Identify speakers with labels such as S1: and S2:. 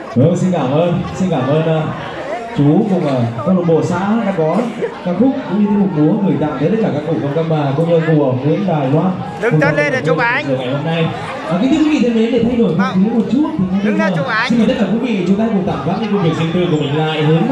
S1: Vâng, xin cảm ơn chú cùng câu lạc bộ xã đã có ca khúc cũng như tiết mục múa gửi tặng đến tất cả các cụ các bà cô như của Nguyễn Đài Loan.
S2: Đứng chân lên để chụp ảnh.
S1: Ngày hôm nay. Kính thưa quý vị thân mến, để thay đổi không khí một chút thì
S2: đứng lên chụp ảnh.
S1: xin mời tất cả quý vị chúng ta cùng tạm gác những công việc riêng tư của mình lại hướng